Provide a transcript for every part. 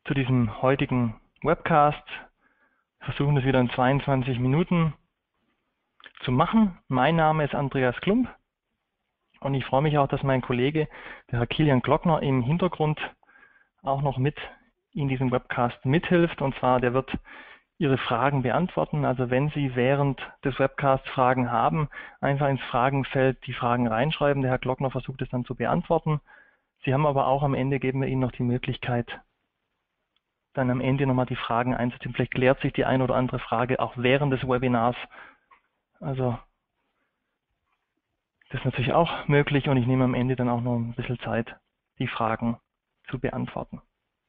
zu diesem heutigen Webcast. Wir versuchen das wieder in 22 Minuten zu machen. Mein Name ist Andreas Klump und ich freue mich auch, dass mein Kollege, der Herr Kilian Glockner, im Hintergrund auch noch mit in diesem Webcast mithilft. Und zwar, der wird Ihre Fragen beantworten. Also wenn Sie während des Webcasts Fragen haben, einfach ins Fragenfeld die Fragen reinschreiben. Der Herr Glockner versucht es dann zu beantworten. Sie haben aber auch am Ende, geben wir Ihnen noch die Möglichkeit, dann am Ende nochmal die Fragen einzutippen. Vielleicht klärt sich die eine oder andere Frage auch während des Webinars. Also das ist natürlich auch möglich und ich nehme am Ende dann auch noch ein bisschen Zeit, die Fragen zu beantworten.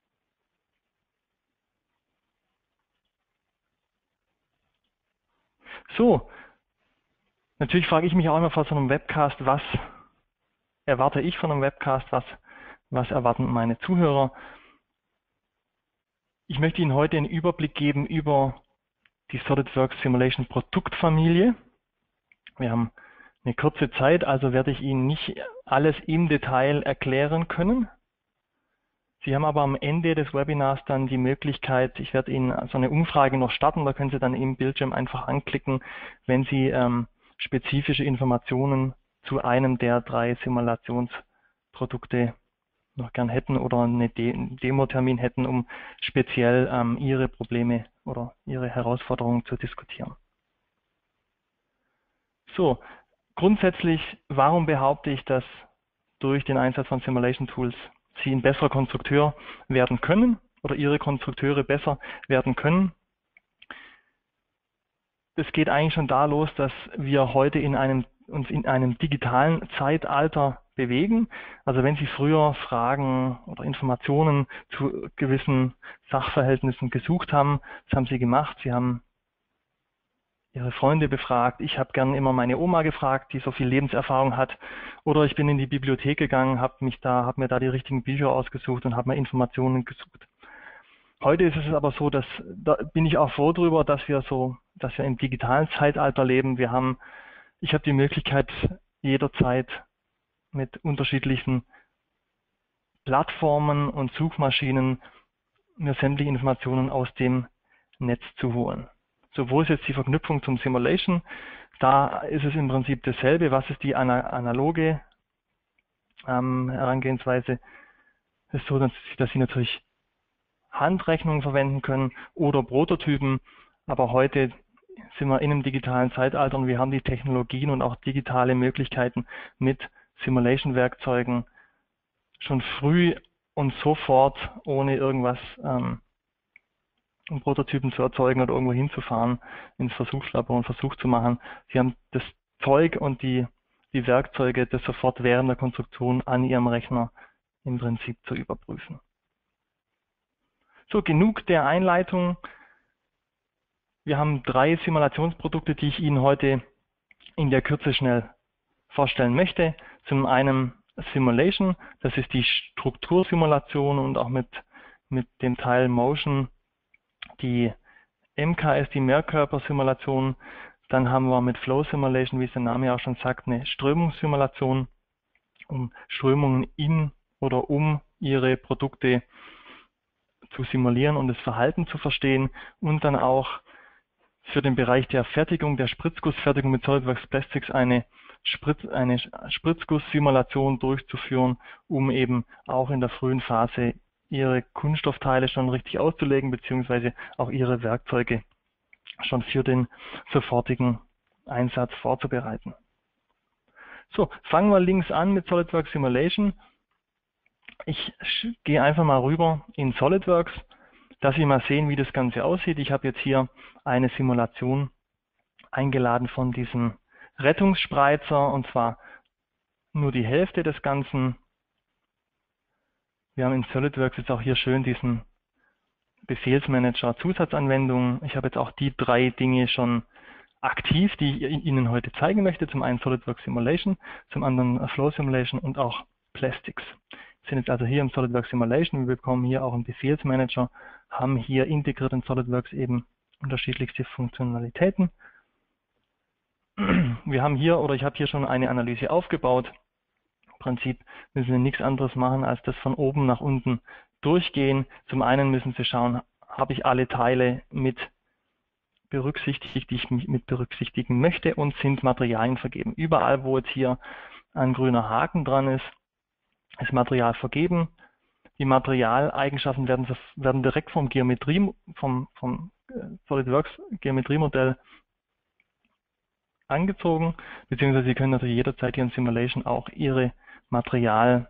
So, natürlich frage ich mich auch immer vor so einem Webcast, was erwarte ich von einem Webcast, was erwarten meine Zuhörer. Ich möchte Ihnen heute einen Überblick geben über die SolidWorks Simulation Produktfamilie. Wir haben eine kurze Zeit, also werde ich Ihnen nicht alles im Detail erklären können. Sie haben aber am Ende des Webinars dann die Möglichkeit, ich werde Ihnen so eine Umfrage noch starten, da können Sie dann im Bildschirm einfach anklicken, wenn Sie spezifische Informationen zu einem der 3 Simulationsprodukte noch gern hätten oder einen Demo-Termin hätten, um speziell Ihre Probleme oder Ihre Herausforderungen zu diskutieren. So, grundsätzlich, warum behaupte ich, dass durch den Einsatz von Simulation Tools Sie ein besserer Konstrukteur werden können oder Ihre Konstrukteure besser werden können? Es geht eigentlich schon da los, dass wir heute uns in einem digitalen Zeitalter bewegen. Also wenn Sie früher Fragen oder Informationen zu gewissen Sachverhältnissen gesucht haben, das haben Sie gemacht. Sie haben Ihre Freunde befragt. Ich habe gern immer meine Oma gefragt, die so viel Lebenserfahrung hat. Oder ich bin in die Bibliothek gegangen, habe mir da die richtigen Bücher ausgesucht und habe mir Informationen gesucht. Heute ist es aber so, da bin ich auch froh drüber, dass wir im digitalen Zeitalter leben. Ich habe die Möglichkeit, jederzeit mit unterschiedlichen Plattformen und Suchmaschinen mir sämtliche Informationen aus dem Netz zu holen. So, wo ist jetzt die Verknüpfung zum Simulation? Da ist es im Prinzip dasselbe. Was ist die analoge Herangehensweise? Es ist so, dass Sie natürlich Handrechnungen verwenden können oder Prototypen, aber heute sind wir in einem digitalen Zeitalter und wir haben die Technologien und auch digitale Möglichkeiten mit Simulation-Werkzeugen schon früh und sofort, ohne irgendwas um Prototypen zu erzeugen oder irgendwo hinzufahren, ins Versuchslabor und Versuch zu machen. Sie haben das Zeug und die Werkzeuge, das sofort während der Konstruktion an Ihrem Rechner im Prinzip zu überprüfen. So, genug der Einleitung. Wir haben 3 Simulationsprodukte, die ich Ihnen heute in der Kürze schnell vorstellen möchte. Zum einen Simulation, das ist die Struktursimulation und auch mit dem Teil Motion die MKS, die Mehrkörpersimulation. Dann haben wir mit Flow Simulation, wie es der Name auch schon sagt, eine Strömungssimulation, um Strömungen in oder um Ihre Produkte zu simulieren und das Verhalten zu verstehen, und dann auch für den Bereich der Fertigung, der Spritzgussfertigung mit SolidWorks Plastics eine Spritzgusssimulation durchzuführen, um eben auch in der frühen Phase Ihre Kunststoffteile schon richtig auszulegen, beziehungsweise auch Ihre Werkzeuge schon für den sofortigen Einsatz vorzubereiten. So, fangen wir links an mit SolidWorks Simulation. Ich gehe einfach mal rüber in SolidWorks, dass Sie mal sehen, wie das Ganze aussieht. Ich habe jetzt hier eine Simulation eingeladen von diesem Rettungsspreizer, und zwar nur die Hälfte des Ganzen. Wir haben in SolidWorks jetzt auch hier schön diesen Befehlsmanager Zusatzanwendungen. Ich habe jetzt auch die 3 Dinge schon aktiv, die ich Ihnen heute zeigen möchte. Zum einen SolidWorks Simulation, zum anderen Flow Simulation und auch Plastics. Wir sind jetzt also hier im SolidWorks Simulation. Wir bekommen hier auch einen Befehlsmanager, haben hier integriert in SolidWorks eben unterschiedlichste Funktionalitäten. Wir haben hier, oder ich habe hier schon eine Analyse aufgebaut. Prinzip müssen Sie nichts anderes machen, als das von oben nach unten durchgehen. Zum einen müssen Sie schauen, habe ich alle Teile mit berücksichtigt, die ich mit berücksichtigen möchte, und sind Materialien vergeben. Überall, wo jetzt hier ein grüner Haken dran ist, ist Material vergeben. Die Materialeigenschaften werden direkt vom SolidWorks Geometriemodell angezogen, beziehungsweise Sie können natürlich jederzeit hier in Simulation auch Ihr Material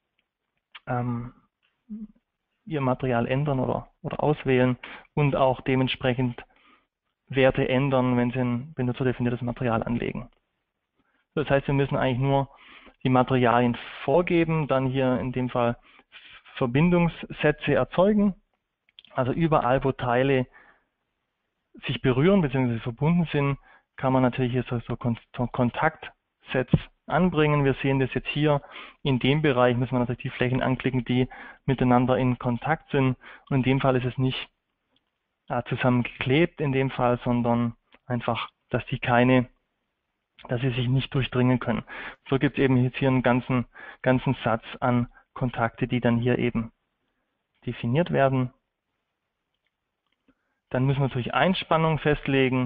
ändern oder auswählen und auch dementsprechend Werte ändern, wenn Sie ein benutzerdefiniertes Material anlegen. Das heißt, wir müssen eigentlich nur die Materialien vorgeben, dann hier in dem Fall Verbindungssätze erzeugen. Also überall, wo Teile sich berühren bzw. verbunden sind, kann man natürlich hier so Kontaktsets anbringen. Wir sehen das jetzt hier. In dem Bereich müssen wir natürlich die Flächen anklicken, die miteinander in Kontakt sind. Und in dem Fall ist es nicht zusammengeklebt in dem Fall, sondern einfach, dass sie sich nicht durchdringen können. So gibt es eben jetzt hier einen ganzen Satz an Kontakte, die dann hier eben definiert werden. Dann müssen wir natürlich Einspannung festlegen.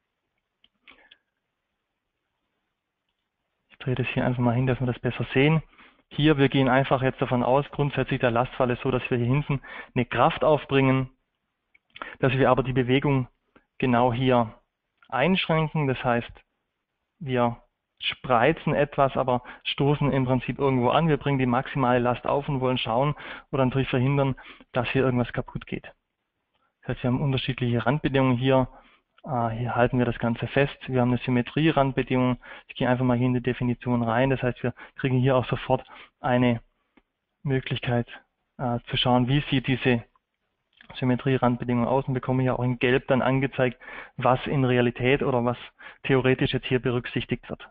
Ich drehe das hier einfach mal hin, dass wir das besser sehen. Hier, wir gehen einfach jetzt davon aus, grundsätzlich der Lastfall ist so, dass wir hier hinten eine Kraft aufbringen, dass wir aber die Bewegung genau hier einschränken. Das heißt, wir spreizen etwas, aber stoßen im Prinzip irgendwo an. Wir bringen die maximale Last auf und wollen schauen oder natürlich verhindern, dass hier irgendwas kaputt geht. Das heißt, wir haben unterschiedliche Randbedingungen hier. Hier halten wir das Ganze fest. Wir haben eine Symmetrie-Randbedingung. Ich gehe einfach mal hier in die Definition rein. Das heißt, wir kriegen hier auch sofort eine Möglichkeit zu schauen, wie sieht diese Symmetrie-Randbedingung aus, und bekomme hier auch in Gelb dann angezeigt, was in Realität oder was theoretisch jetzt hier berücksichtigt wird.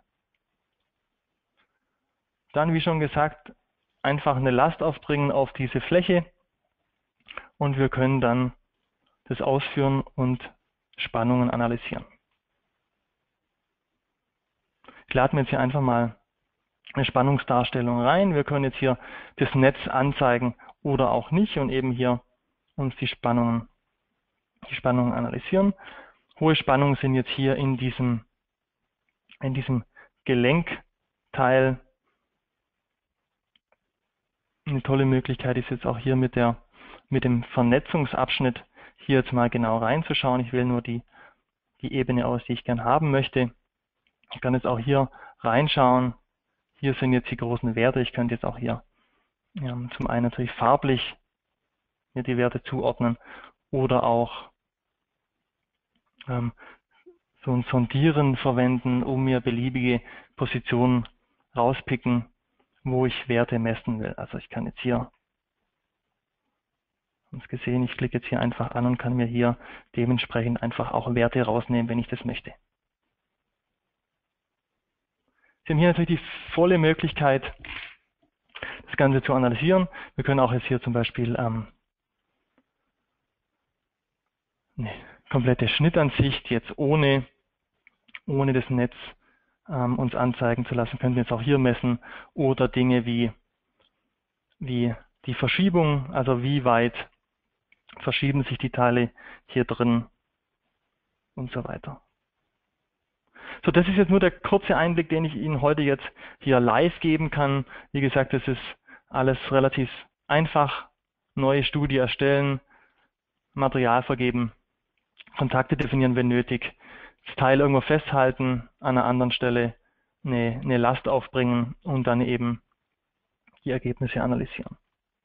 Dann, wie schon gesagt, einfach eine Last aufbringen auf diese Fläche und wir können dann das ausführen und Spannungen analysieren. Ich lade mir jetzt hier einfach mal eine Spannungsdarstellung rein. Wir können jetzt hier das Netz anzeigen oder auch nicht und eben hier uns die Spannungen analysieren. Hohe Spannungen sind jetzt hier in diesem Gelenkteil. Eine tolle Möglichkeit ist jetzt auch hier mit dem Vernetzungsabschnitt hier jetzt mal genau reinzuschauen. Ich wähle nur die Ebene aus, die ich gern haben möchte. Ich kann jetzt auch hier reinschauen. Hier sind jetzt die großen Werte. Ich könnte jetzt auch hier zum einen natürlich farblich mir die Werte zuordnen oder auch so ein Sondieren verwenden, um mir beliebige Positionen rauspicken, wo ich Werte messen will. Also ich kann jetzt hier, haben es gesehen, ich klicke jetzt hier einfach an und kann mir hier dementsprechend einfach auch Werte rausnehmen, wenn ich das möchte. Sie haben hier natürlich die volle Möglichkeit, das Ganze zu analysieren. Wir können auch jetzt hier zum Beispiel eine komplette Schnittansicht jetzt ohne das Netz uns anzeigen zu lassen, können wir jetzt auch hier messen, oder Dinge wie die Verschiebung, also wie weit verschieben sich die Teile hier drin und so weiter. So, das ist jetzt nur der kurze Einblick, den ich Ihnen heute jetzt hier live geben kann. Wie gesagt, das ist alles relativ einfach. Neue Studie erstellen, Material vergeben, Kontakte definieren, wenn nötig, das Teil irgendwo festhalten, an einer anderen Stelle eine Last aufbringen und dann eben die Ergebnisse analysieren.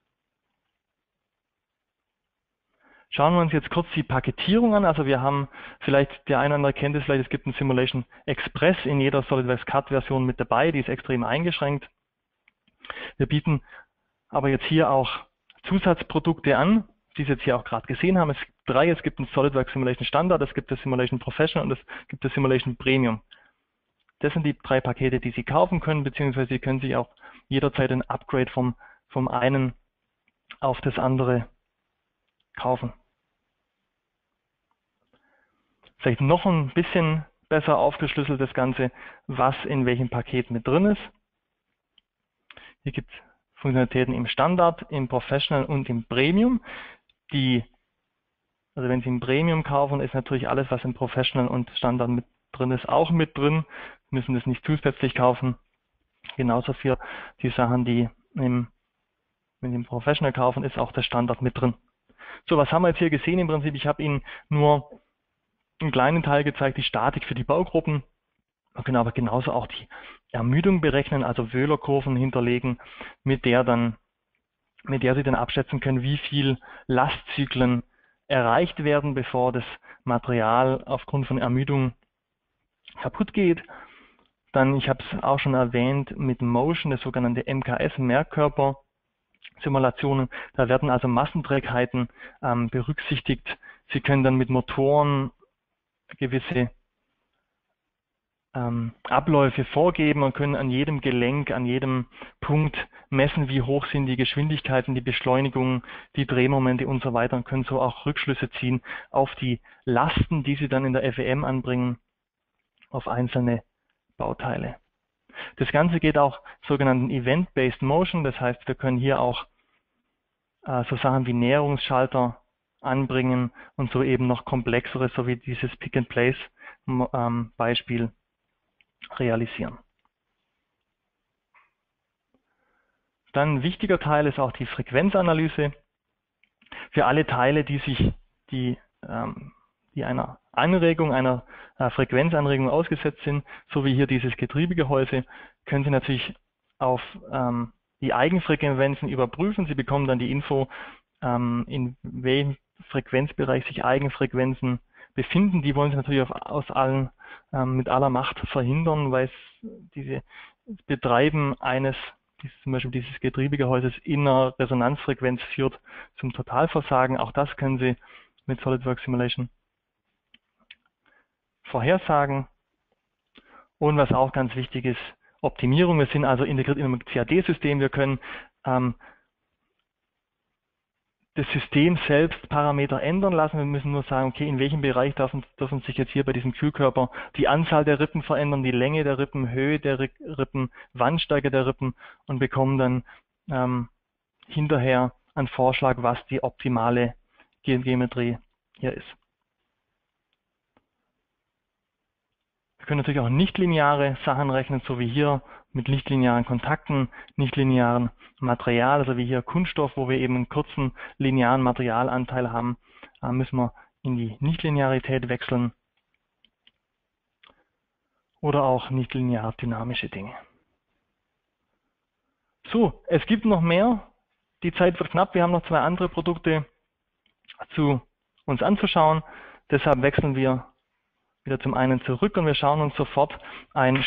Schauen wir uns jetzt kurz die Paketierung an. Also wir haben, vielleicht der eine oder andere kennt es vielleicht, es gibt einen Simulation Express in jeder SolidWorks CAD-Version mit dabei, die ist extrem eingeschränkt. Wir bieten aber jetzt hier auch Zusatzprodukte an, die Sie jetzt hier auch gerade gesehen haben. Es gibt drei, es gibt einen SolidWorks Simulation Standard, es gibt das Simulation Professional und es gibt das Simulation Premium. Das sind die drei Pakete, die Sie kaufen können, beziehungsweise Sie können sich auch jederzeit ein Upgrade vom einen auf das andere kaufen. Vielleicht noch ein bisschen besser aufgeschlüsselt das Ganze, was in welchem Paket mit drin ist. Hier gibt es Funktionalitäten im Standard, im Professional und im Premium. Also wenn Sie im Premium kaufen, ist natürlich alles, was im Professional und Standard mit drin ist, auch mit drin. Sie müssen das nicht zusätzlich kaufen. Genauso für die Sachen, die wenn Sie im Professional kaufen, ist auch der Standard mit drin. So, was haben wir jetzt hier gesehen? Im Prinzip, ich habe Ihnen nur einen kleinen Teil gezeigt, die Statik für die Baugruppen. Wir können aber genauso auch die Ermüdung berechnen, also Wöhler-Kurven hinterlegen, mit der Sie dann abschätzen können, wie viel Lastzyklen erreicht werden, bevor das Material aufgrund von Ermüdung kaputt geht. Dann, ich habe es auch schon erwähnt, mit Motion, das sogenannte MKS, Mehrkörper-Simulationen. Da werden also Massenträgheiten berücksichtigt. Sie können dann mit Motoren gewisse Abläufe vorgeben und können an jedem Gelenk, an jedem Punkt messen, wie hoch sind die Geschwindigkeiten, die Beschleunigungen, die Drehmomente und so weiter und können so auch Rückschlüsse ziehen auf die Lasten, die Sie dann in der FEM anbringen, auf einzelne Bauteile. Das Ganze geht auch sogenannten Event-Based Motion, das heißt, wir können hier auch so Sachen wie Näherungsschalter anbringen und so eben noch komplexere, so wie dieses Pick-and-Place-Beispiel realisieren. Dann ein wichtiger Teil ist auch die Frequenzanalyse. Für alle Teile, die einer Anregung, einer Frequenzanregung ausgesetzt sind, so wie hier dieses Getriebegehäuse, können Sie natürlich auf die Eigenfrequenzen überprüfen. Sie bekommen dann die Info, in welchem Frequenzbereich sich Eigenfrequenzen befinden. Die wollen Sie natürlich mit aller Macht verhindern, weil dieses Betreiben zum Beispiel dieses Getriebegehäuses in einer Resonanzfrequenz führt zum Totalversagen. Auch das können Sie mit SolidWorks Simulation vorhersagen. Und was auch ganz wichtig ist, Optimierung. Wir sind also integriert in einem CAD-System. Wir können das System selbst Parameter ändern lassen. Wir müssen nur sagen, okay, in welchem Bereich dürfen sich jetzt hier bei diesem Kühlkörper die Anzahl der Rippen verändern, die Länge der Rippen, Höhe der Rippen, Wandstärke der Rippen und bekommen dann hinterher einen Vorschlag, was die optimale Geometrie hier ist. Wir können natürlich auch nichtlineare Sachen rechnen, so wie hier mit nichtlinearen Kontakten, nichtlinearen Material, also wie hier Kunststoff, wo wir eben einen kurzen linearen Materialanteil haben, müssen wir in die Nichtlinearität wechseln. Oder auch nichtlinear dynamische Dinge. So, es gibt noch mehr. Die Zeit wird knapp. Wir haben noch 2 andere Produkte uns anzuschauen. Deshalb wechseln wir wieder zum einen zurück und wir schauen uns sofort ein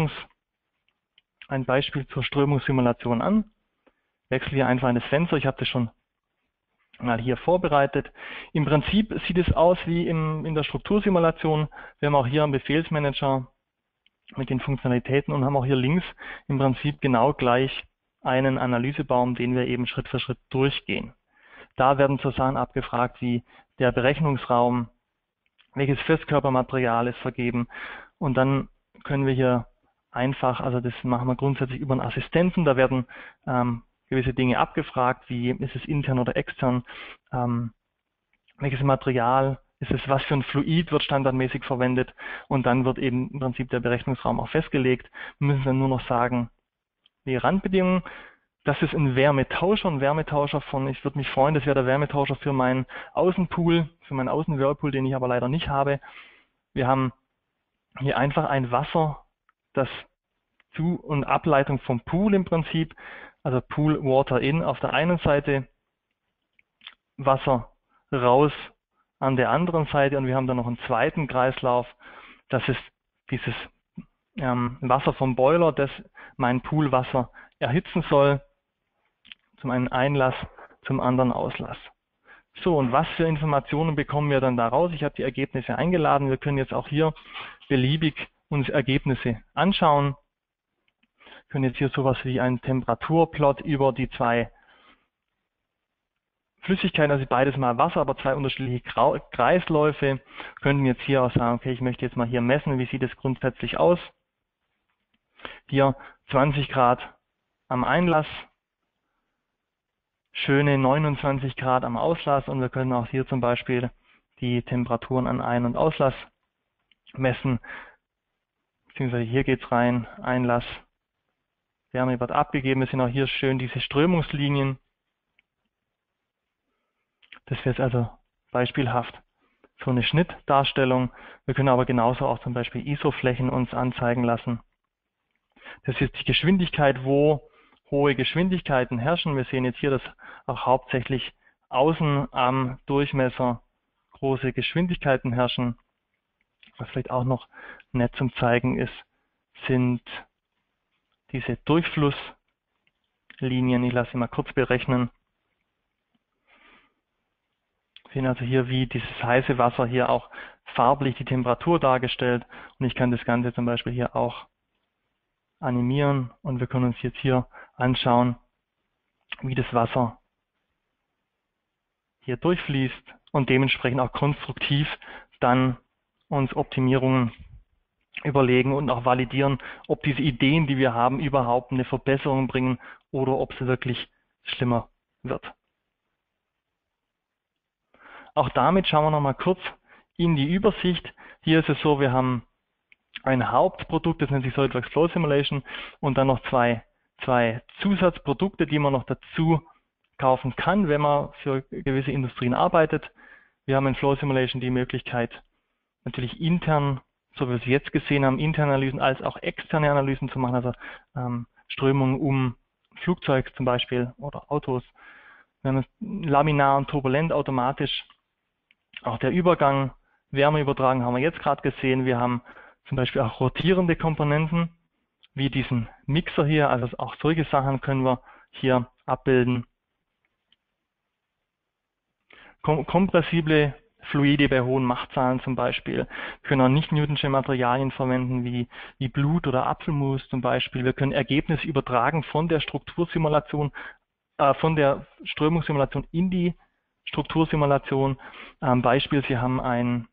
Beispiel zur Strömungssimulation an. Ich wechsle hier einfach in das Fenster. Ich habe das schon mal hier vorbereitet. Im Prinzip sieht es aus wie in der Struktursimulation. Wir haben auch hier einen Befehlsmanager mit den Funktionalitäten und haben auch hier links im Prinzip genau gleich einen Analysebaum, den wir eben Schritt für Schritt durchgehen. Da werden so Sachen abgefragt wie der Berechnungsraum, welches Festkörpermaterial ist vergeben und dann können wir hier einfach, also das machen wir grundsätzlich über einen Assistenten, da werden gewisse Dinge abgefragt, wie ist es intern oder extern, welches Material ist es, was für ein Fluid wird standardmäßig verwendet und dann wird eben im Prinzip der Berechnungsraum auch festgelegt. Wir müssen dann nur noch sagen, die Randbedingungen. Das ist ein Wärmetauscher, ich würde mich freuen, das wäre der Wärmetauscher für meinen Außenpool, für meinen Außenwhirlpool, den ich aber leider nicht habe. Wir haben hier einfach ein Wasser, das Zu- und Ableitung vom Pool im Prinzip, also Pool Water in auf der einen Seite, Wasser raus an der anderen Seite und wir haben dann noch einen zweiten Kreislauf, das ist dieses Wasser vom Boiler, das mein Poolwasser erhitzen soll. Zum einen Einlass, zum anderen Auslass. So, und was für Informationen bekommen wir dann daraus? Ich habe die Ergebnisse eingeladen. Wir können jetzt auch hier beliebig uns Ergebnisse anschauen. Wir können jetzt hier sowas wie einen Temperaturplot über die 2 Flüssigkeiten, also beides mal Wasser, aber 2 unterschiedliche Kreisläufe. Wir könnten jetzt hier auch sagen, okay, ich möchte jetzt mal hier messen, wie sieht es grundsätzlich aus. Hier 20 Grad am Einlass, schöne 29 Grad am Auslass und wir können auch hier zum Beispiel die Temperaturen an Ein- und Auslass messen, beziehungsweise hier geht es rein, Einlass, Wärme wird abgegeben, es sind auch hier schön diese Strömungslinien. Das wäre jetzt also beispielhaft so eine Schnittdarstellung. Wir können aber genauso auch zum Beispiel ISO-Flächen uns anzeigen lassen. Das ist die Geschwindigkeit, wo hohe Geschwindigkeiten herrschen. Wir sehen jetzt hier, dass auch hauptsächlich außen am Durchmesser große Geschwindigkeiten herrschen. Was vielleicht auch noch nett zum Zeigen ist, sind diese Durchflusslinien. Ich lasse sie mal kurz berechnen. Wir sehen also hier, wie dieses heiße Wasser hier auch farblich die Temperatur dargestellt. Und ich kann das Ganze zum Beispiel hier auch animieren und wir können uns jetzt hier anschauen, wie das Wasser hier durchfließt und dementsprechend auch konstruktiv dann uns Optimierungen überlegen und auch validieren, ob diese Ideen, die wir haben, überhaupt eine Verbesserung bringen oder ob es wirklich schlimmer wird. Auch damit schauen wir noch mal kurz in die Übersicht. Hier ist es so, wir haben ein Hauptprodukt, das nennt sich SolidWorks Flow Simulation und dann noch zwei Zusatzprodukte, die man noch dazu kaufen kann, wenn man für gewisse Industrien arbeitet. Wir haben in Flow Simulation die Möglichkeit, natürlich intern, so wie wir es jetzt gesehen haben, interne Analysen als auch externe Analysen zu machen, also Strömungen um Flugzeug zum Beispiel oder Autos. Wir haben es laminar und turbulent automatisch. Auch der Übergang, Wärmeübertragung haben wir jetzt gerade gesehen. Wir haben zum Beispiel auch rotierende Komponenten, wie diesen Mixer hier. Also auch solche Sachen können wir hier abbilden. Kompressible Fluide bei hohen Machtzahlen zum Beispiel. Wir können auch nicht Newtonsche Materialien verwenden, wie Blut oder Apfelmus zum Beispiel. Wir können Ergebnisse übertragen von der Struktursimulation, von der Strömungssimulation in die Struktursimulation. Beispiel, Sie haben eine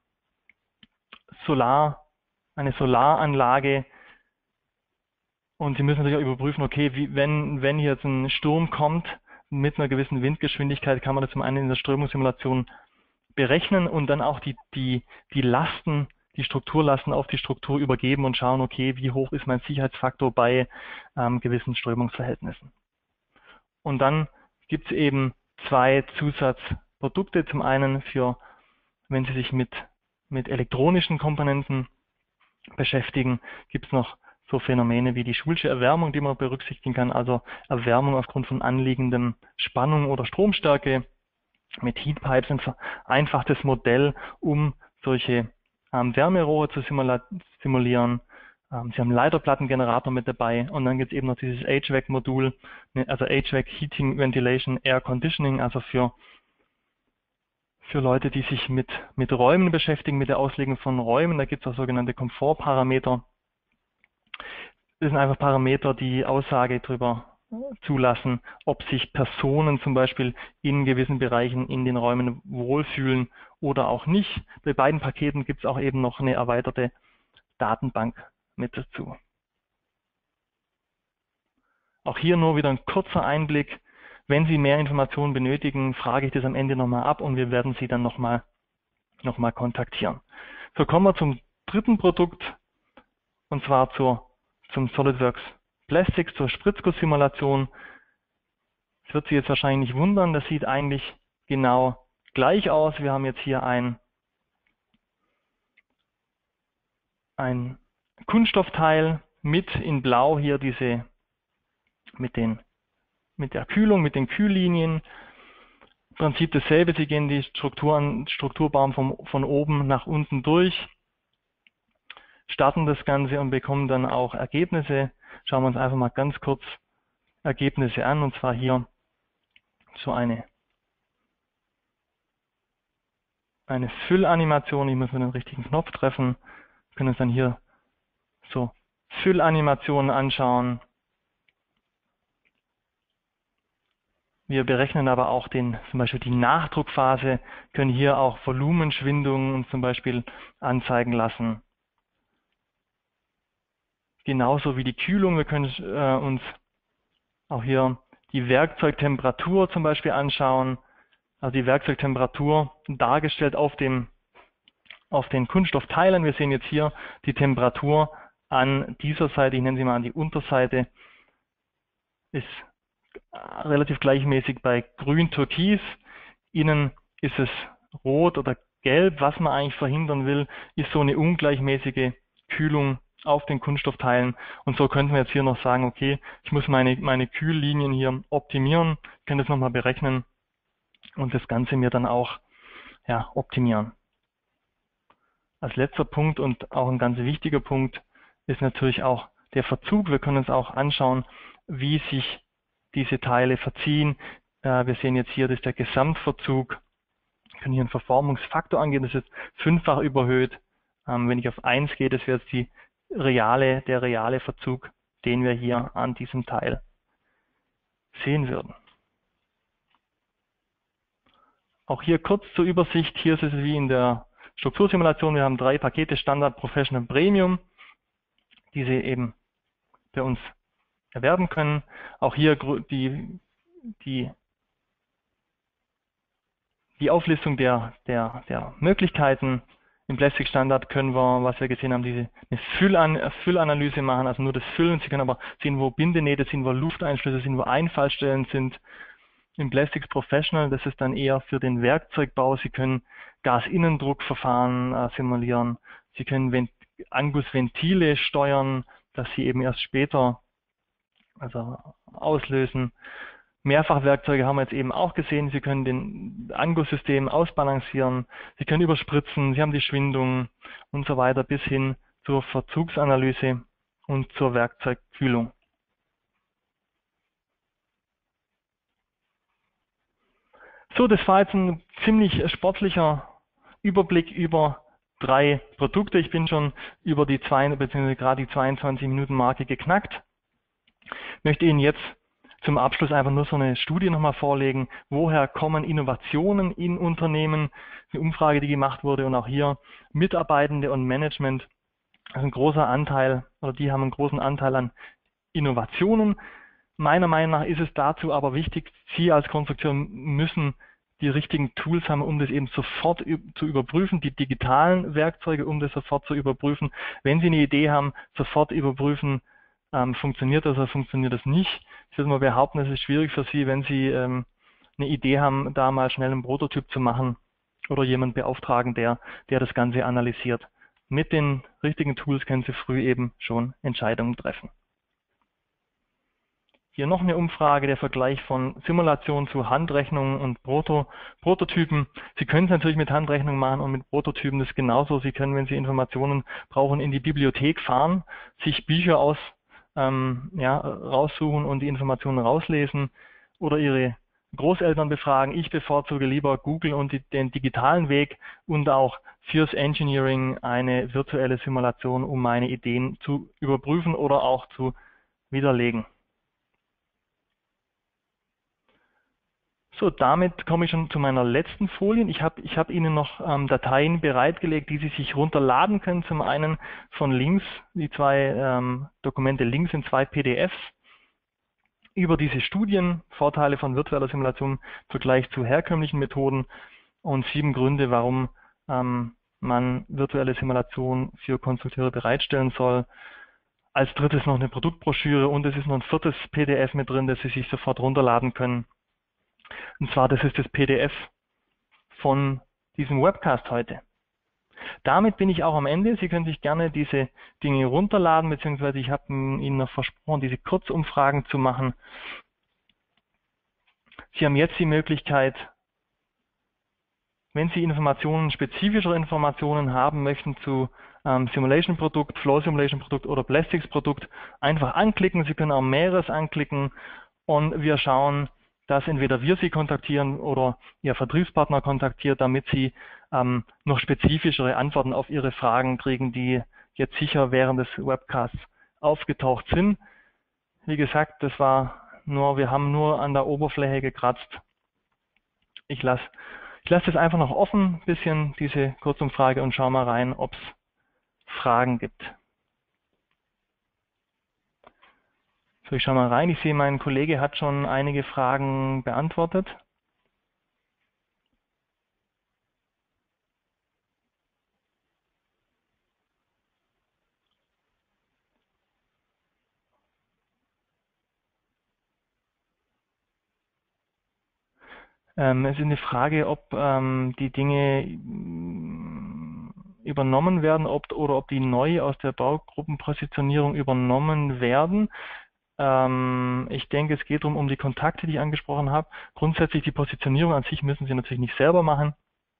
Solaranlage und Sie müssen natürlich auch überprüfen, okay, wenn hier jetzt ein Sturm kommt mit einer gewissen Windgeschwindigkeit, kann man das zum einen in der Strömungssimulation berechnen und dann auch die Lasten, die Strukturlasten auf die Struktur übergeben und schauen, okay, wie hoch ist mein Sicherheitsfaktor bei gewissen Strömungsverhältnissen. Und dann gibt es eben zwei Zusatzprodukte. Zum einen für, wenn Sie sich mit elektronischen Komponenten beschäftigen, gibt es noch so Phänomene wie die Joulesche Erwärmung, die man berücksichtigen kann, also Erwärmung aufgrund von anliegendem Spannung oder Stromstärke. Mit Heatpipes ein vereinfachtes Modell, um solche Wärmerohre zu simulieren. Sie haben einen Leiterplattengenerator mit dabei und dann gibt es eben noch dieses HVAC-Modul, also HVAC, Heating, Ventilation, Air Conditioning, also für Leute, die sich mit Räumen beschäftigen, mit der Auslegung von Räumen. Da gibt es auch sogenannte Komfortparameter. Das sind einfach Parameter, die Aussage darüber zulassen, ob sich Personen zum Beispiel in gewissen Bereichen in den Räumen wohlfühlen oder auch nicht. Bei beiden Paketen gibt es auch eben noch eine erweiterte Datenbank mit dazu. Auch hier nur wieder ein kurzer Einblick. Wenn Sie mehr Informationen benötigen, frage ich das am Ende nochmal ab und wir werden Sie dann nochmal kontaktieren. So kommen wir zum dritten Produkt und zwar zum SolidWorks Plastics, zur Spritzgusssimulation. Das wird Sie jetzt wahrscheinlich nicht wundern, das sieht eigentlich genau gleich aus. Wir haben jetzt hier ein Kunststoffteil mit in Blau hier diese mit der Kühlung, mit den Kühllinien. Im Prinzip dasselbe, Sie gehen die Strukturbaum von oben nach unten durch, starten das Ganze und bekommen dann auch Ergebnisse. Schauen wir uns einfach mal ganz kurz Ergebnisse an, und zwar hier so eine Füllanimation. Ich muss mir den richtigen Knopf treffen. Wir können uns dann hier so Füllanimationen anschauen. Wir berechnen aber auch zum Beispiel die Nachdruckphase, können hier auch Volumenschwindungen zum Beispiel anzeigen lassen. Genauso wie die Kühlung. Wir können uns auch hier die Werkzeugtemperatur zum Beispiel anschauen, also die Werkzeugtemperatur dargestellt auf den Kunststoffteilen. Wir sehen jetzt hier die Temperatur an dieser Seite, ich nenne sie mal an die Unterseite, ist relativ gleichmäßig bei grün-türkis. Innen ist es rot oder gelb. Was man eigentlich verhindern will, ist so eine ungleichmäßige Kühlung auf den Kunststoffteilen. Und so könnten wir jetzt hier noch sagen, okay, ich muss meine Kühllinien hier optimieren, ich kann das nochmal berechnen und das Ganze mir dann auch optimieren. Als letzter Punkt und auch ein ganz wichtiger Punkt ist natürlich auch der Verzug. Wir können uns auch anschauen, wie sich diese Teile verziehen. Wir sehen jetzt hier, das ist der Gesamtverzug. Wir können hier einen Verformungsfaktor angeben, das ist 5-fach überhöht. Wenn ich auf 1 gehe, das wäre jetzt der reale Verzug, den wir hier an diesem Teil sehen würden. Auch hier kurz zur Übersicht. Hier ist es wie in der Struktursimulation. Wir haben 3 Pakete, Standard, Professional, Premium, die Sie eben bei uns erwerben können. Auch hier die Auflistung der Möglichkeiten. Im Plastic Standard können wir, was wir gesehen haben, eine Füllanalyse machen, also nur das Füllen. Sie können aber sehen, wo Bindenähte sind, wo Lufteinschlüsse sind, wo Einfallstellen sind. Im Plastics Professional, das ist dann eher für den Werkzeugbau. Sie können Gasinnendruckverfahren simulieren. Sie können Angusventile steuern, dass sie eben erst später auslösen. Mehrfachwerkzeuge haben wir jetzt eben auch gesehen. Sie können den Angussystem ausbalancieren. Sie können überspritzen. Sie haben die Schwindung und so weiter bis hin zur Verzugsanalyse und zur Werkzeugkühlung. So, das war jetzt ein ziemlich sportlicher Überblick über 3 Produkte. Ich bin schon über die beziehungsweise gerade die 22-Minuten-Marke geknackt. Ich möchte Ihnen jetzt zum Abschluss einfach nur so eine Studie nochmal vorlegen. Woher kommen Innovationen in Unternehmen? Eine Umfrage, die gemacht wurde, und auch hier Mitarbeitende und Management. Also ein großer Anteil, oder die haben einen großen Anteil an Innovationen. Meiner Meinung nach ist es dazu aber wichtig, Sie als Konstrukteur müssen die richtigen Tools haben, um das eben sofort zu überprüfen, die digitalen Werkzeuge, um das sofort zu überprüfen. Wenn Sie eine Idee haben, sofort überprüfen, funktioniert das oder funktioniert das nicht. Ich würde mal behaupten, es ist schwierig für Sie, wenn Sie eine Idee haben, da mal schnell einen Prototyp zu machen oder jemanden beauftragen, der das Ganze analysiert. Mit den richtigen Tools können Sie früh eben schon Entscheidungen treffen. Hier noch eine Umfrage, der Vergleich von Simulation zu Handrechnungen und Prototypen. Sie können es natürlich mit Handrechnungen machen und mit Prototypen das genauso. Sie können, wenn Sie Informationen brauchen, in die Bibliothek fahren, sich Bücher raussuchen und die Informationen rauslesen oder Ihre Großeltern befragen. Ich bevorzuge lieber Google und den digitalen Weg und auch fürs Engineering eine virtuelle Simulation, um meine Ideen zu überprüfen oder auch zu widerlegen. So, damit komme ich schon zu meiner letzten Folie. Ich hab Ihnen noch Dateien bereitgelegt, die Sie sich runterladen können. Zum einen von links, die 2 Dokumente links sind 2 PDFs über diese Studien, Vorteile von virtueller Simulation im Vergleich zu herkömmlichen Methoden und 7 Gründe, warum man virtuelle Simulation für Konstrukteure bereitstellen soll. Als drittes noch eine Produktbroschüre und es ist noch ein 4. PDF mit drin, das Sie sich sofort runterladen können. Und zwar, das ist das PDF von diesem Webcast heute. Damit bin ich auch am Ende. Sie können sich gerne diese Dinge runterladen, beziehungsweise ich habe Ihnen noch versprochen, diese Kurzumfragen zu machen. Sie haben jetzt die Möglichkeit, wenn Sie spezifischere Informationen haben möchten zu Simulation-Produkt, Flow-Simulation-Produkt oder Plastics-Produkt, einfach anklicken. Sie können auch mehreres anklicken und wir schauen, dass entweder wir Sie kontaktieren oder Ihr Vertriebspartner kontaktiert, damit Sie noch spezifischere Antworten auf Ihre Fragen kriegen, die jetzt sicher während des Webcasts aufgetaucht sind. Wie gesagt, wir haben nur an der Oberfläche gekratzt. Ich lasse das einfach noch offen, ein bisschen diese Kurzumfrage, und schau mal rein, ob es Fragen gibt. So, ich schaue mal rein. Ich sehe, mein Kollege hat schon einige Fragen beantwortet. Es ist eine Frage, ob die Dinge übernommen werden oder ob die neu aus der Baugruppenpositionierung übernommen werden. Ich denke, es geht darum, um die Kontakte, die ich angesprochen habe. Grundsätzlich die Positionierung an sich müssen Sie natürlich nicht selber machen.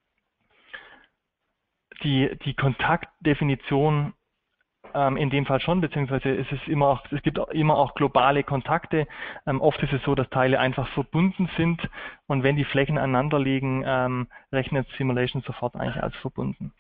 Die Kontaktdefinition in dem Fall schon, beziehungsweise es gibt immer auch globale Kontakte. Oft ist es so, dass Teile einfach verbunden sind und wenn die Flächen aneinander liegen, rechnet Simulation sofort eigentlich als verbunden.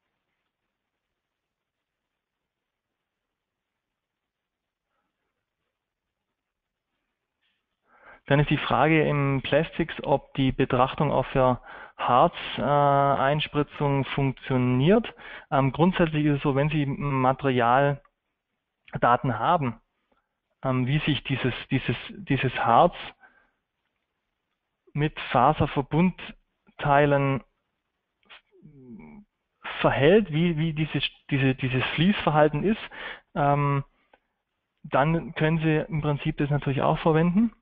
Dann ist die Frage im Plastics, ob die Betrachtung auf der Harzeinspritzung funktioniert. Grundsätzlich ist es so, wenn Sie Materialdaten haben, wie sich dieses Harz mit Faserverbundteilen verhält, wie dieses Fließverhalten ist, dann können Sie im Prinzip das natürlich auch verwenden.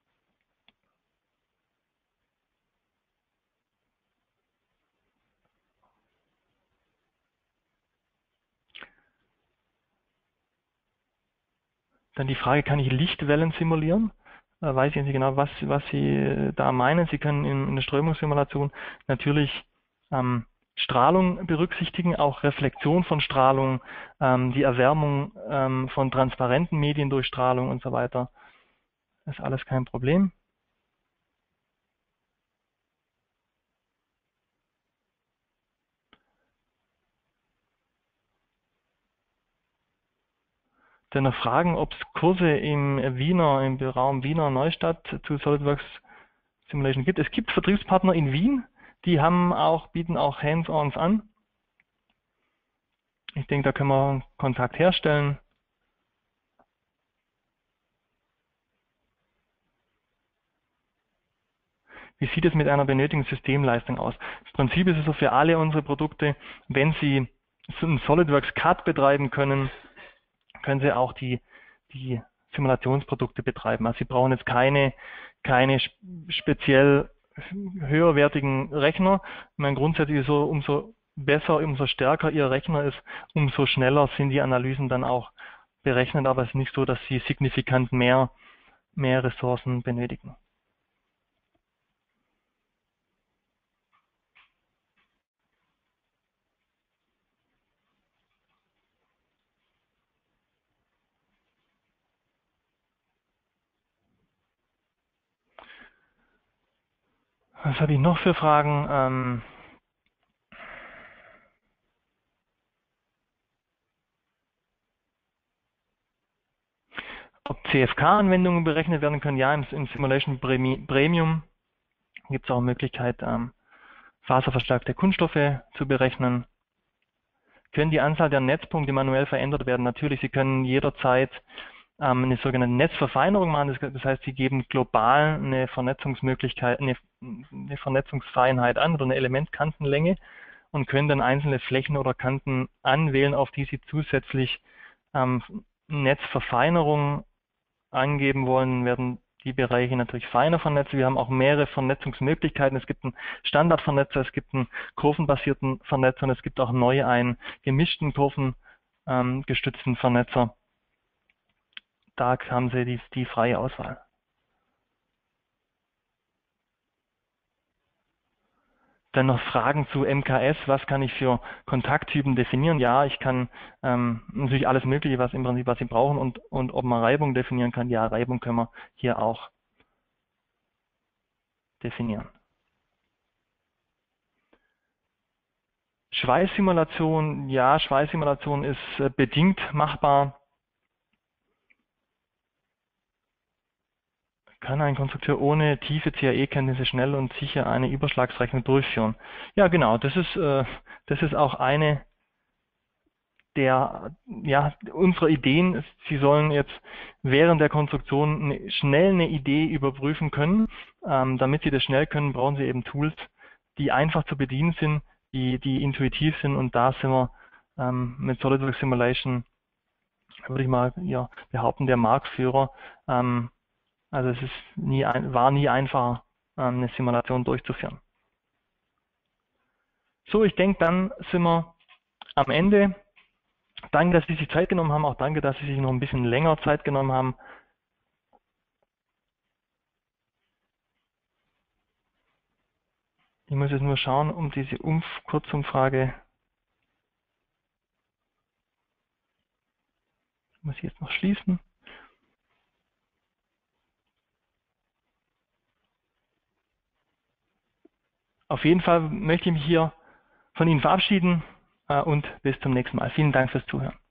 Dann die Frage, kann ich Lichtwellen simulieren? Weiß ich nicht genau, was Sie da meinen. Sie können in der Strömungssimulation natürlich Strahlung berücksichtigen, auch Reflexion von Strahlung, die Erwärmung von transparenten Medien durch Strahlung und so weiter. Das ist alles kein Problem. Dann noch fragen, ob es Kurse im Raum Wiener Neustadt zu SolidWorks Simulation gibt. Es gibt Vertriebspartner in Wien, die bieten auch Hands-ons an. Ich denke, da können wir Kontakt herstellen. Wie sieht es mit einer benötigten Systemleistung aus? Im Prinzip ist es so für alle unsere Produkte, wenn Sie einen SolidWorks CAD betreiben können, können Sie auch die Simulationsprodukte betreiben. Also Sie brauchen jetzt keine speziell höherwertigen Rechner. Ich meine, grundsätzlich ist so, umso besser, umso stärker Ihr Rechner ist, umso schneller sind die Analysen dann auch berechnet, aber es ist nicht so, dass Sie signifikant mehr Ressourcen benötigen. Was habe ich noch für Fragen? Ob CFK-Anwendungen berechnet werden können? Ja, im Simulation Premium gibt es auch eine Möglichkeit, faserverstärkte Kunststoffe zu berechnen. Können die Anzahl der Netzpunkte manuell verändert werden? Natürlich, Sie können jederzeit eine sogenannte Netzverfeinerung machen. Das heißt, Sie geben global eine Vernetzungsmöglichkeit, eine Vernetzungsfeinheit an oder eine Elementkantenlänge und können dann einzelne Flächen oder Kanten anwählen, auf die Sie zusätzlich Netzverfeinerung angeben wollen, werden die Bereiche natürlich feiner vernetzt. Wir haben auch mehrere Vernetzungsmöglichkeiten. Es gibt einen Standardvernetzer, es gibt einen kurvenbasierten Vernetzer und es gibt auch neu einen gemischten kurvengestützten Vernetzer. Da haben Sie die freie Auswahl. Dann noch Fragen zu MKS. Was kann ich für Kontakttypen definieren? Ja, ich kann natürlich alles Mögliche, was im Prinzip, was Sie brauchen und ob man Reibung definieren kann. Ja, Reibung können wir hier auch definieren. Schweißsimulation, ja, Schweißsimulation ist bedingt machbar. Kann ein Konstrukteur ohne tiefe CAE-Kenntnisse schnell und sicher eine Überschlagsrechnung durchführen? Ja, genau, das ist auch eine unserer Ideen. Sie sollen jetzt während der Konstruktion schnell eine Idee überprüfen können. Damit Sie das schnell können, brauchen Sie eben Tools, die einfach zu bedienen sind, die intuitiv sind, und da sind wir mit SolidWorks Simulation, würde ich mal behaupten, der Marktführer. Also es war nie einfacher, eine Simulation durchzuführen. So, ich denke, dann sind wir am Ende. Danke, dass Sie sich Zeit genommen haben. Auch danke, dass Sie sich noch ein bisschen länger Zeit genommen haben. Ich muss jetzt nur schauen, um diese Kurzumfrage. Muss ich jetzt noch schließen. Auf jeden Fall möchte ich mich hier von Ihnen verabschieden und bis zum nächsten Mal. Vielen Dank fürs Zuhören.